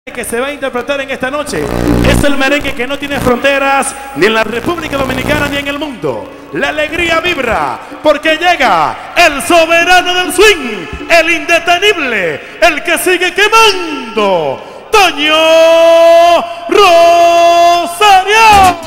que se va a interpretar en esta noche es el merengue que no tiene fronteras ni en la República Dominicana ni en el mundo. La alegría vibra porque llega el soberano del swing, el indetenible, el que sigue quemando, Toño Rosario.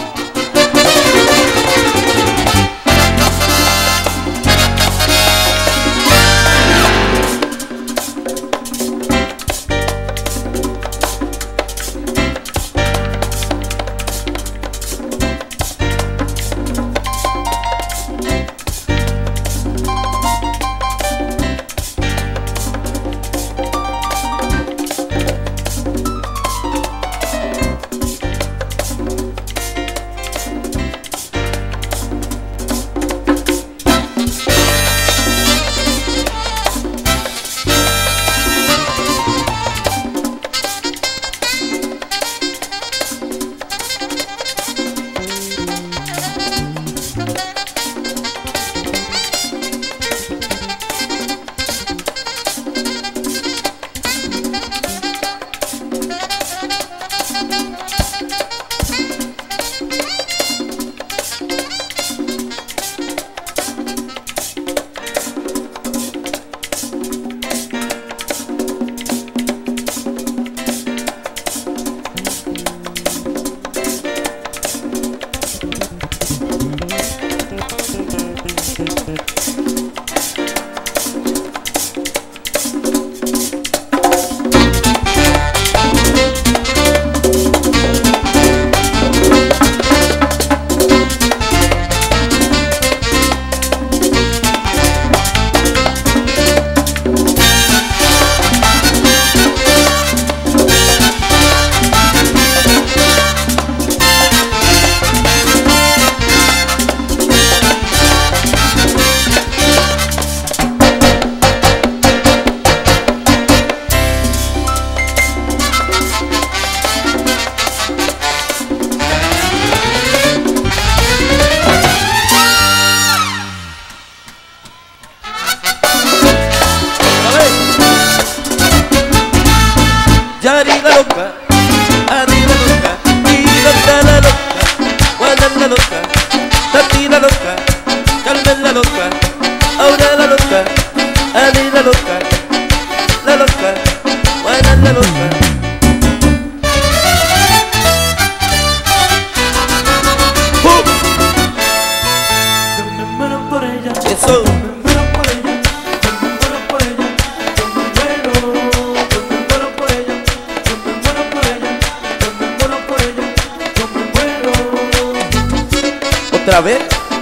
Otra vez,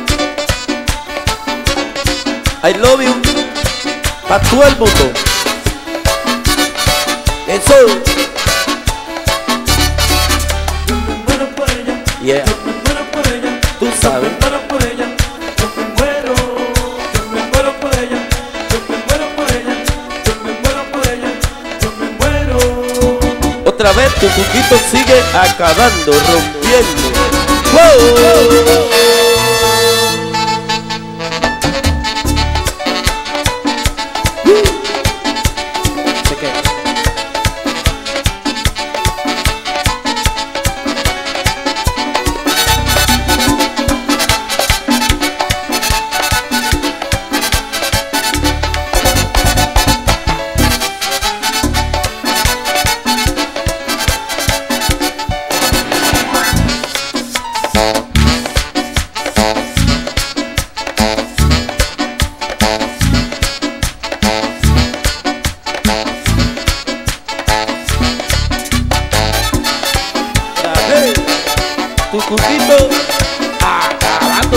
I love you, pa' todo el mundo. Eso. Yo me muero por ella. Yeah. Yo me muero por ella. Tú sabes. Yo me muero por ella. Yo me muero. Yo me muero por ella. Yo me muero por ella. Yo me muero por ella. Yo me muero. Otra vez tu cuquito sigue acabando, rompiendo. ¡Wow! Tu cuquito acabando.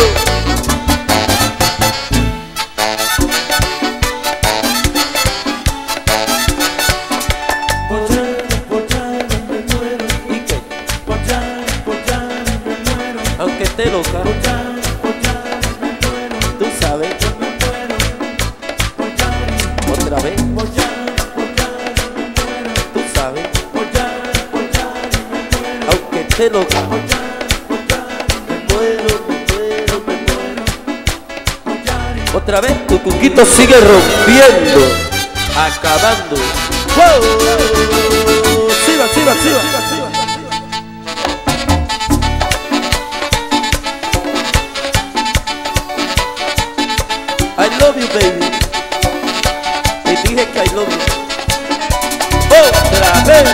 Por ya me muero. ¿Y qué? Por ya me muero. Aunque esté loca, Por ya me muero. tú sabes. Yo me muero. Por ya. Otra vez, Por ya me muero. tú sabes. Por ya me muero. Aunque esté loca, Por ya me muero. Otra vez tu cuquito sigue rompiendo, acabando. ¡Wow! ¡Sí, va! activa, activa. I love you, baby. Te dije que I love you. Otra vez.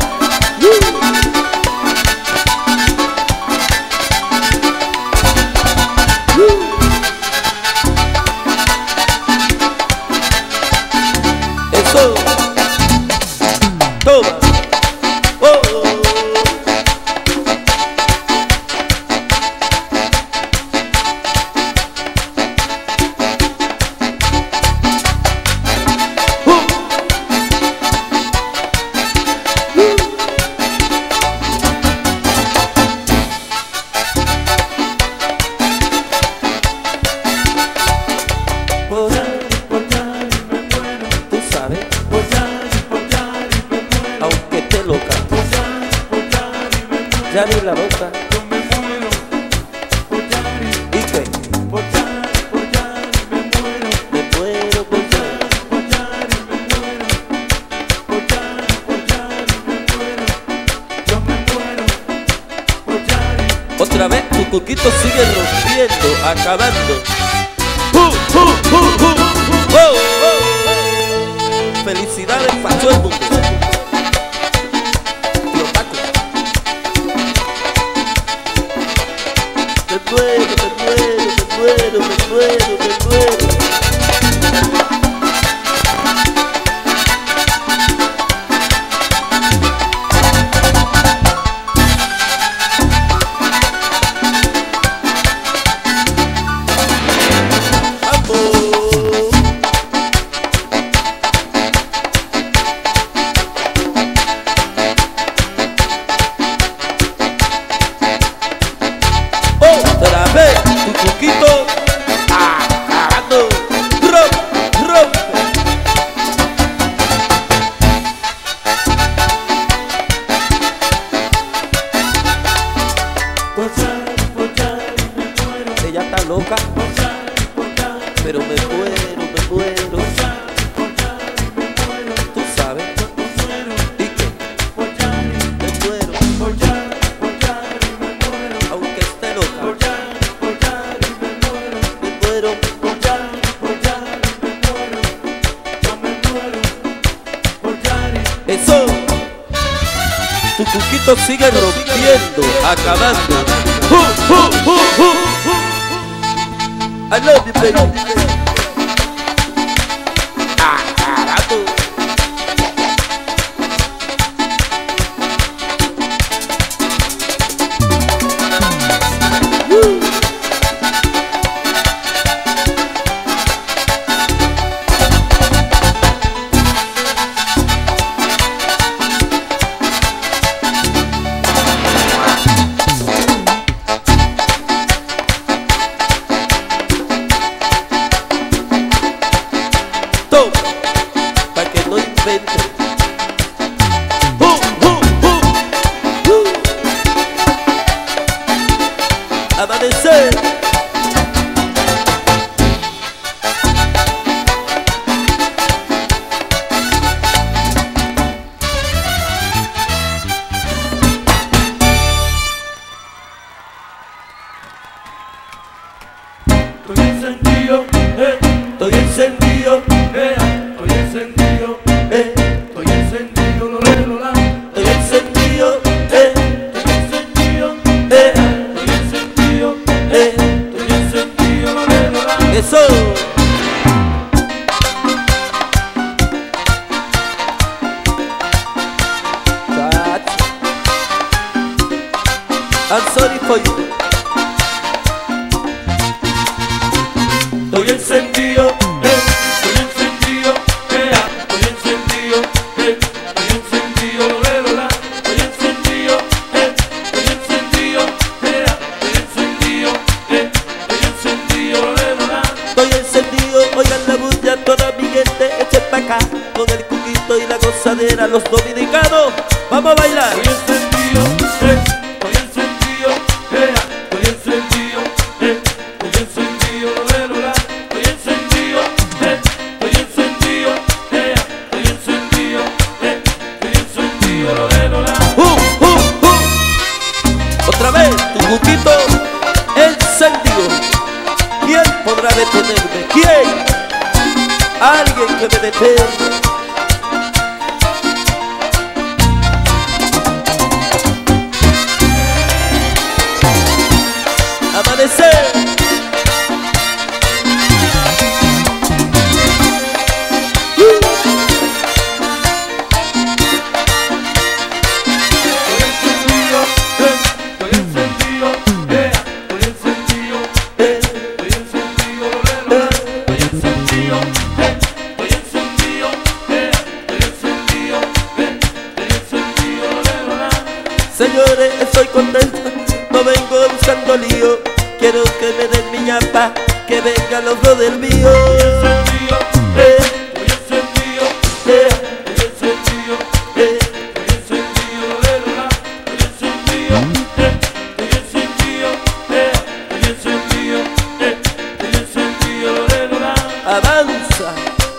Eso. Toma. Aunque esté loca, ya ni la boca. ¿Y qué? Me muero por otra vez tu coquito sigue rompiendo, acabando. Felicidades para todo el mundo. Me muero. Otra vez tu coquito acabando. Rompe. Ella está loca, pero me muero. Tú sabes. ¿Y qué? Me muero. Aunque esté loca. Eso. Tu cuquito sigue rompiendo, acabando. I love you, baby. Acabando. Para que no invente. Amanecer. Estoy encendido, Estoy encendido. estoy encendido, estoy encendido, Lola, Estoy encendido. estoy encendido, estoy encendido, Lola. Eso. I'm sorry for you. Estoy encendido, estoy encendido, estoy encendido, estoy encendido, Lola. Estoy encendido, estoy encendido, estoy encendido, Lola. Estoy encendido, oigan la bulla, toda mi gente, echen pa' acá. Con el cuquito y la gozadera, los dominicanos, vamos a bailar. Estoy encendido, estoy encendido, estoy encendido, estoy encendido, Lola. Estoy encendido, estoy encendido, estoy encendido, Lola. que me detengo. Amanecer. Señores, estoy contenta, no vengo buscando lío. Quiero que me den mi ñapa, que vengan los dos del mío. Avanza.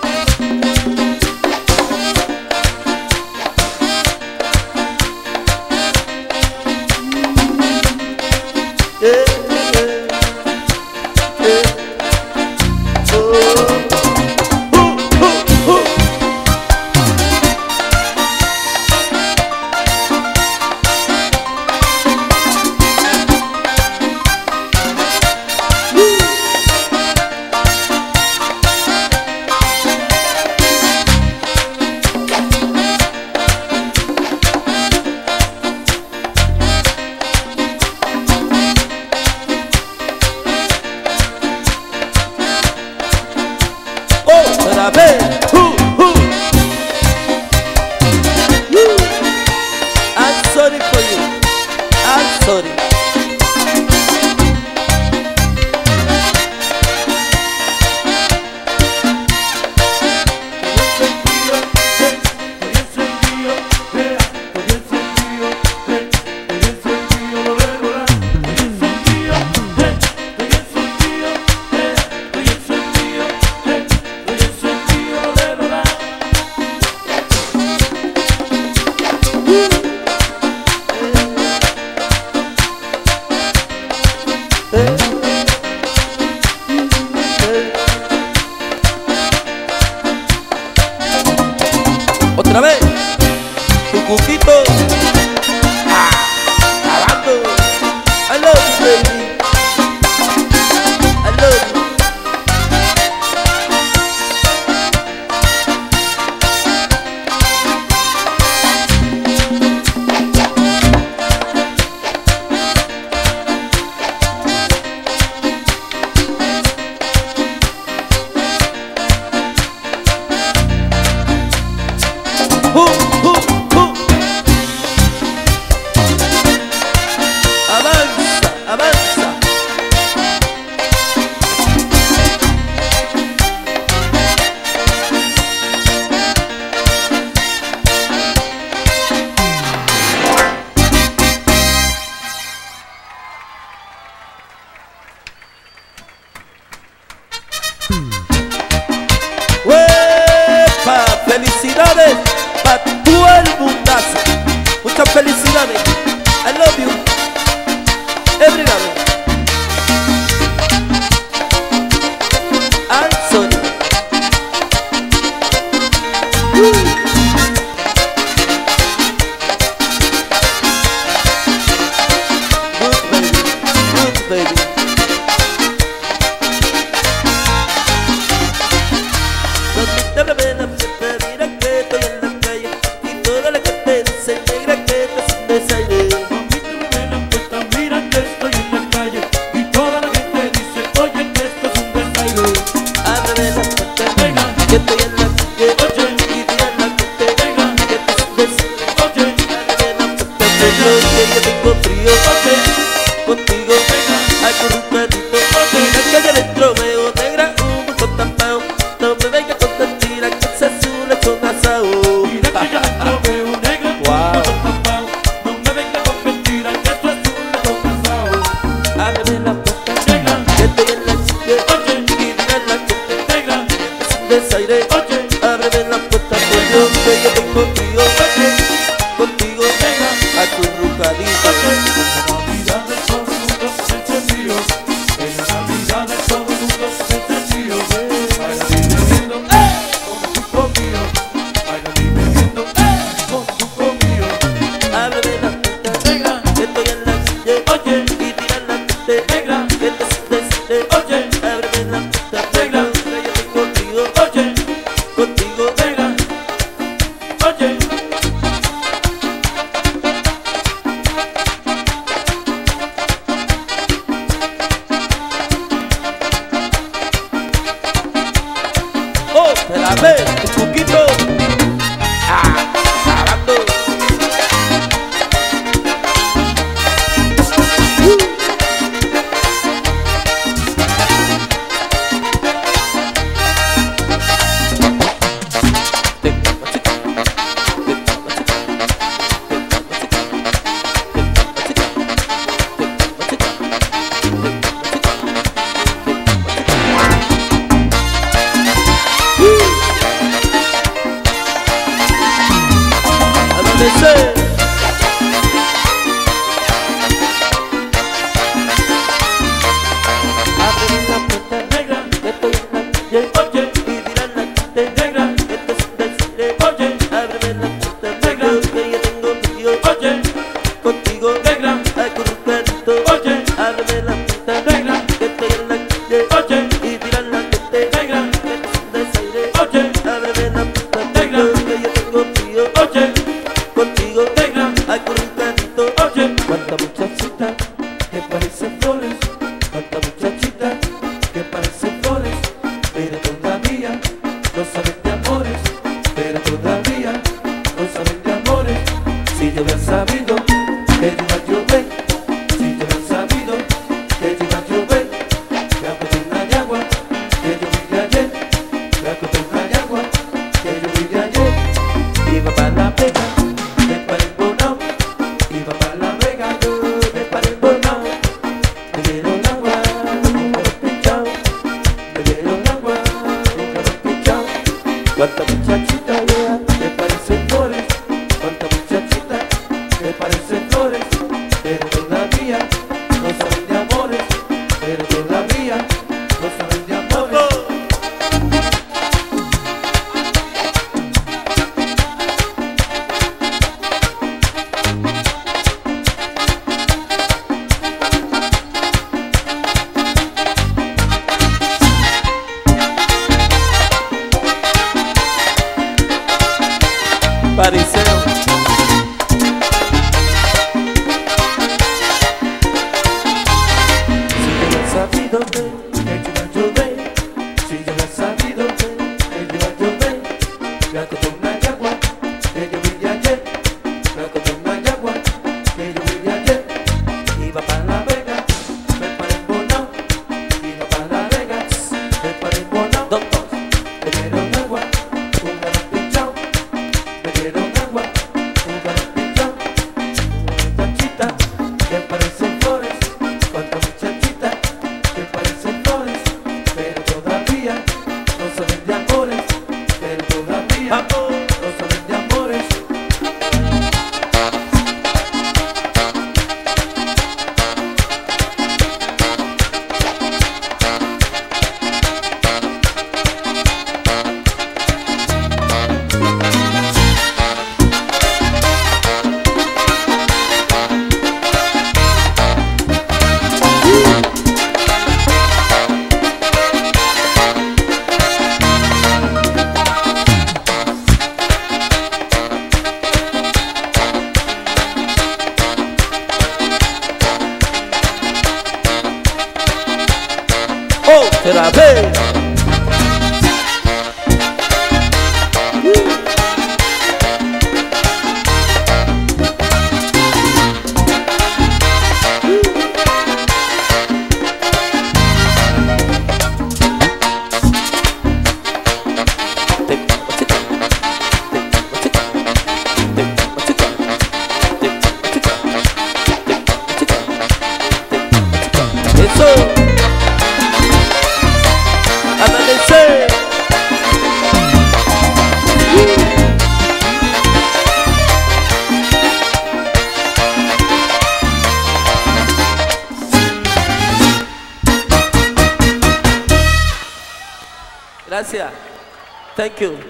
Otra vez. I'm sorry for you. I'm sorry. Otra vez, tu cuquito, acabando. I love you, baby. I love you. Avanza, avanza. ¡Uepa! ¡Felicidades para todo el mundazo! Muchas felicidades. I love you. Everybody. I'm sorry. Good baby. Good baby. Donde te revela siempre mira que estoy en la calle y toda la gente dice negra que estás un desaire. Que estoy en la calle, y tira la gente, que estás un desaire. Que yo tengo frío, contigo, acurrucadito. En la calle adentro veo negra, un montón tapado. No me vengas con mentiras, que ese azul es un asado. Mira que yo adentro veo negra, un montón tapado. No me vengas con mentiras, que eso es un asado. Ábreme la puerta, que estoy en la calle, y tira la gente, que es un desaire. Ábreme la puerta, por Dios, que yo tengo frío, contigo, acurrucadito. En la Navidad de todo el mundo se siente frío. En la Navidad de todo el que iba a llover. Si yo hubiera sabido que iba a llover, me acosté en una yagua que yo vi de ayer. Me acosté en una yagua que yo vi de ayer. Iba para La Vega, me paré en Bonao. Iba para La Vega, yo me paré en Bonao. Me dieron agua, nunca lo pinchao. Me dieron agua, nunca lo pinchao. Cuánta muchachita vea, me parecen flores. Cuánta muchachita me parecen flores. Pero todavía no saben de amores. Pero todavía no saben de amores. Pariseo. Si yo hubiera sabido que iba a llover, si yo hubiera sabido que iba a llover, me acosté en una yagua que yo vi de ayer. Me acosté en una yagua que yo vi de ayer. Iba para La Vega, me paré en Bonao. Iba para La Vega, me paré en Bonao. Me dieron agua, nunca lo pinchao. Me dieron agua, nunca lo pinchao. Muchachita que parecen flores. Cuánta muchachita que parecen flores. Pero todavía no saben de amores. Pero todavía no saben de amores. Otra vez. Eso. Amanecer. Gracias. Thank you.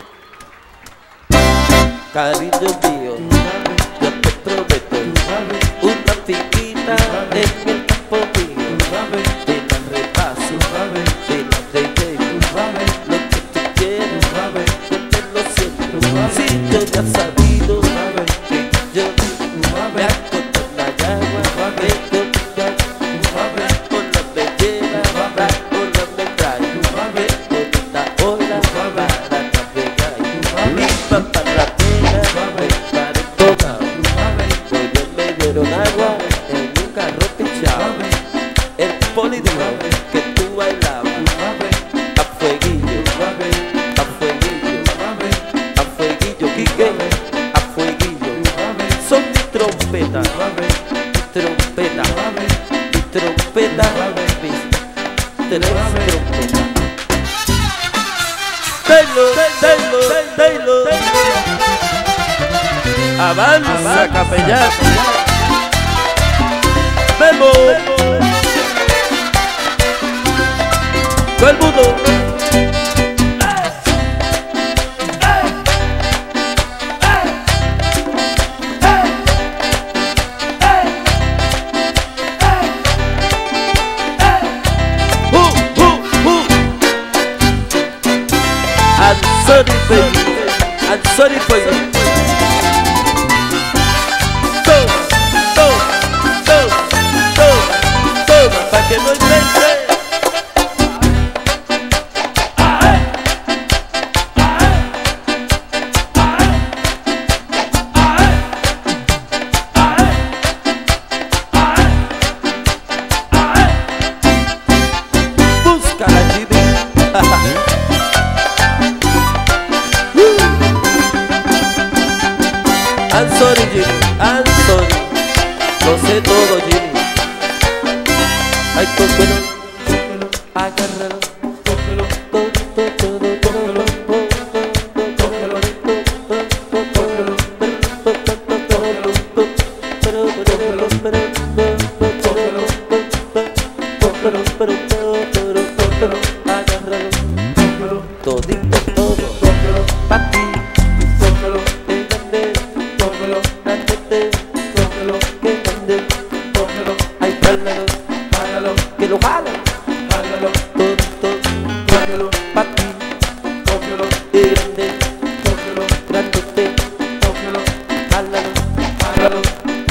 Cariño mío, yo te prometo una finquita en el campo mío. Te la repaso, te la regalo. Lo que tú quieres, yo te lo siento. Si yo ya sabido que yo me acosté en la yagua, me comía con la bellera, con la metralla, con esta ola para navegar. Iba para La Vega, me paré en Bonao. Pues me dieron agua en un carro pinchado. El poli dijo que tú bailabas a fueguillo, a fueguillo, a fueguillo, Quique, a fueguillo. Son mis trompetas, mis trompetas, mis trompetas, mis tres trompetas. Taylor, avanza, capellán. Memo, todo el mundo. I'm sorry, baby. I'm sorry for you. Toma, pa' que no invente.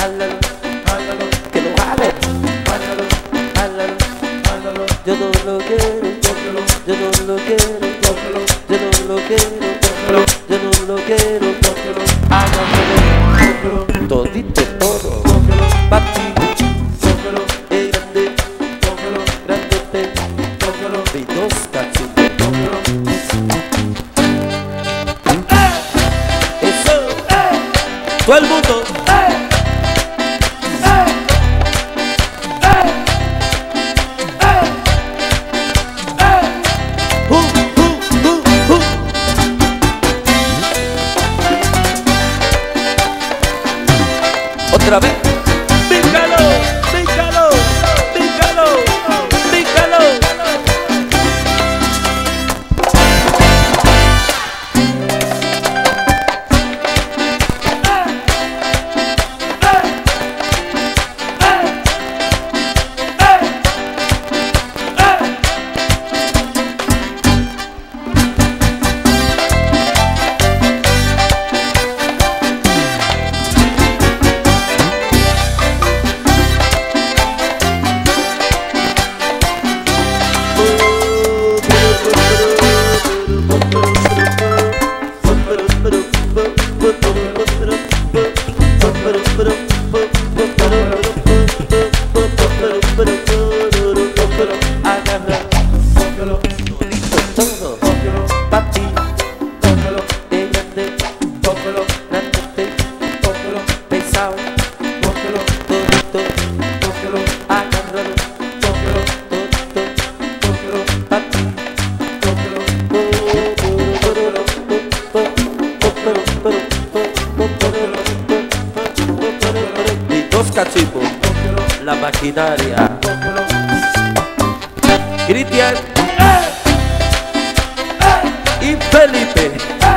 Jálalo, Jálalo, que lo jale. jálalo, Jálalo, jálalo, yo no lo quiero. tócalo, Yo no lo quiero. tócalo, Yo no lo quiero. tócalo, Yo no lo quiero. tócalo, Hágamelo tócalo, todito todo. tócalo, Pa' ti, tócalo, grande, tócalo, grandote, tócalo, y dos cachitos. tócalo. Eso, todo el mundo. Otra vez. Bíncalo, bíncalo, bíncalo, bíncalo. Agarra Tócalo, todo, tócalo, pa' ti, tócalo, grande, tócalo, grandote, tócalo, pesado, tócalo, todito, tócalo, agárralo, tócalo, todito, tócalo, pa' ti. tócalo, Y dos cachitos, la maquinaria. tócalo, Cristian y Felipe.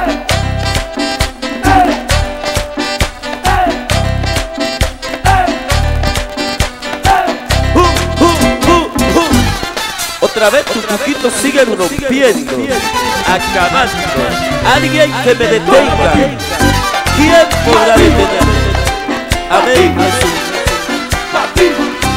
Otra vez tus truquitos siguen rompiendo, acabando. Alguien que me detenga. ¿Quién podrá detener? Amén, Jesús. pa' ti,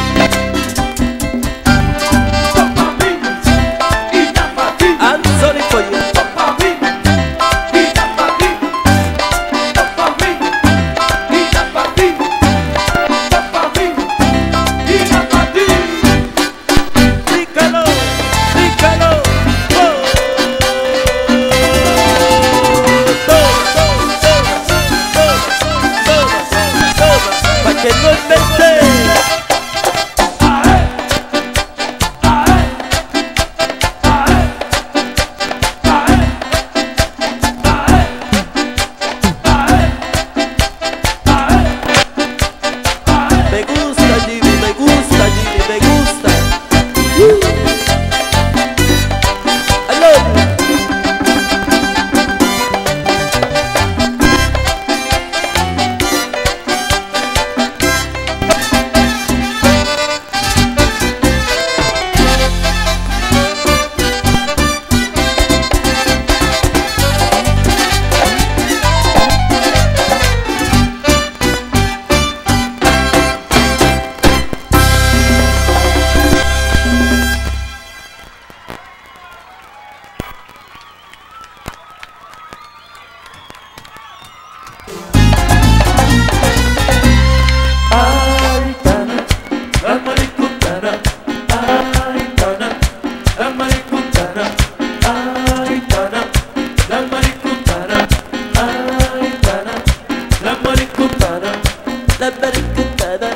pa' mí, y ya pa' ti, Anthony Pollo. pa' mí, y ya pa' ti, pa' mí, y ya pa' ti, pa' mí, y ya pa' ti. Brícalo, brícalo. Pa' que no invente. Me gusta Jimmy, me gusta Jimmy, me gusta. I love you. Ay, Tana, la maricutana. Ay, Tana, la maricutana. Ay, Tana, la maricutana. Ay, Tana, la maricutana. La maricutada,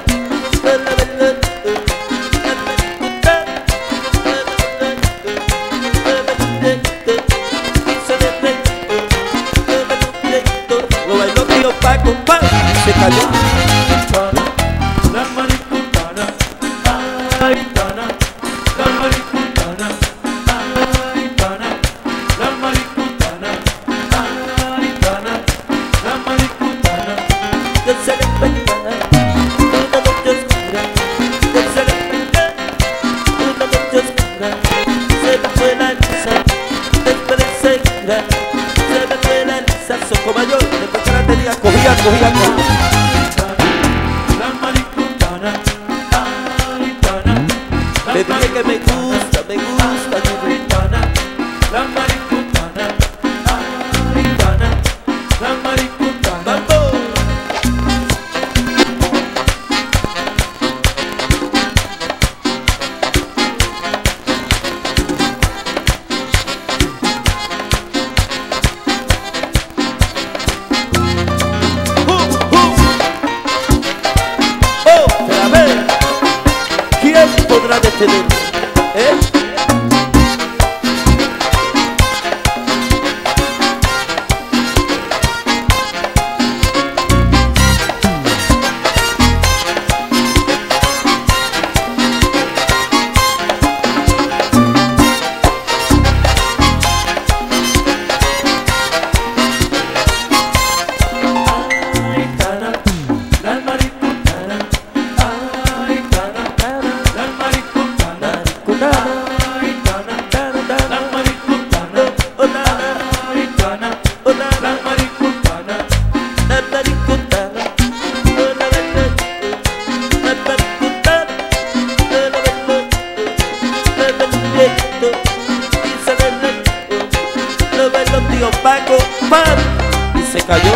lo bailó tío Paco, se cayó. Tana, la maricutana. Ay, Tana, la maricutana. Ay, Tana, la maricutana. Ay, Tana, la maricutana. Yo se le pega, una noche oscura. Yo se le pega, una noche oscura. Se me fue la lisa, después de seguida. Se me fue la lisa, soco mayor, después que la tenía, cogía. Te dije que me gusta tu maricutana, la maricutana, maricutana, la maricutana. ¡Vamos! ¡Otra vez! ¿Quién podrá detener? Paco, ¡pam! Y se cayó.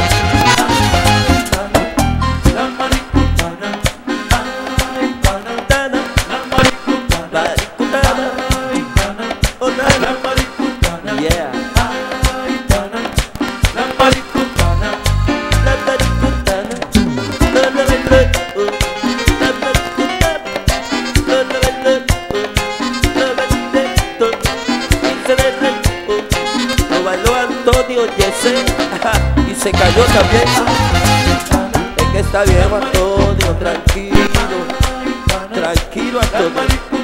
La maricutana, maricutana, la maricutana, la maricutana, Yeah. maricutana, la maricutana, La maricutana, lo bailó Antonio Yese y se cayó también. Es que está bien, Antonio, tranquilo, tranquilo, Antonio.